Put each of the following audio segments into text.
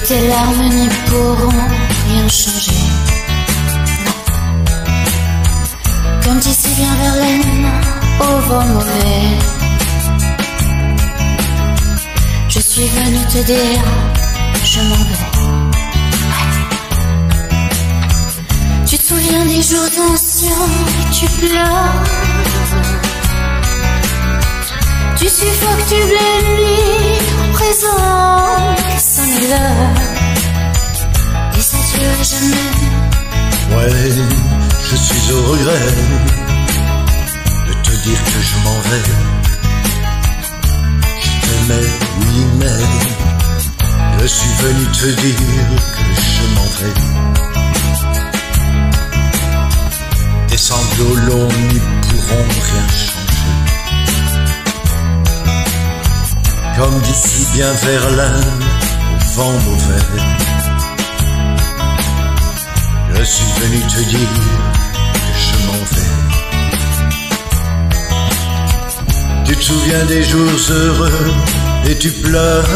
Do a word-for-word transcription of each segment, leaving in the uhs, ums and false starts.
tes larmes n'y pourront rien changer. Comme dit si bien Verlaine au vent mauvais, je suis venue te dire, je m'en vais. Tu te souviens des jours anciens et tu pleures. Tu suffoques, tu blêmis, présent, sonne l'heure. Des adieux à jamais. Ouais, je suis au regret de te dire que je m'en vais. Je t'aimais, oui, mais je suis venu te dire que je m'en vais. Tes sanglots longs n'y pourront rien changer. Comme dit si bien Verlaine au vent mauvais, je suis venu te dire que je m'en vais. Tu te souviens des jours heureux et tu pleures.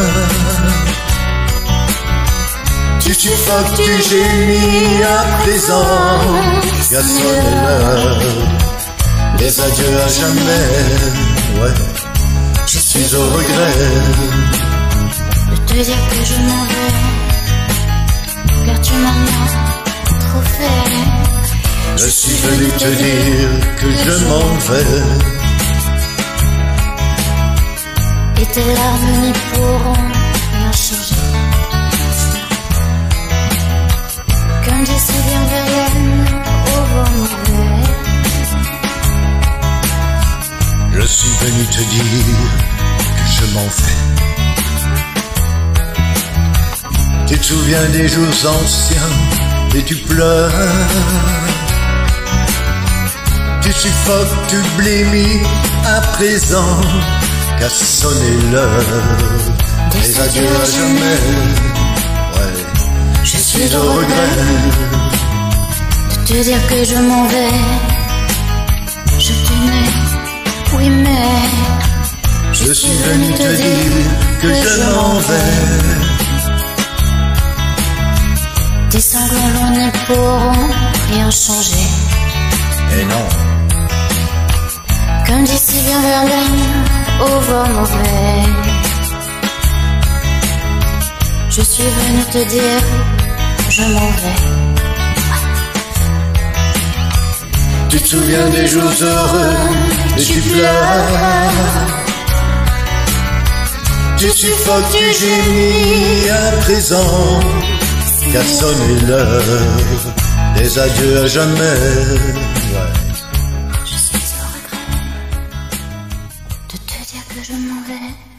Tu suffoques, tu gémis à présent, qu'a sonné l'heure des adieux à jamais. Ouais, je suis au regret de te dire que je m'en vais, car tu m'en as trop fait. Je suis venu te dire que je m'en vais. Et tes larmes n'y pourront rien changer. Comme dit si bien Verlaine au vent mauvais, je suis venu te dire que je m'en vais. Tu te souviens des jours anciens et tu pleures. Tu suffoques, tu blêmis à présent, qu'a sonné l'heure des adieux à jamais. Ouais, je suis au regret de te dire que je m'en vais. Je t'aimais, oui, mais je suis venu te dire que je m'en vais. Tes sanglots longs n'y pourront rien changer. Et non, comme dit si bien Verlaine au vent mauvais, je suis venu te dire, je m'en vais. tu te souviens des jours heureux et tu pleures. Tu suffoques, tu gémis à présent, qu'a sonné l'heure des adieux à jamais. Ouais. Je suis au regret de te dire que je m'en vais.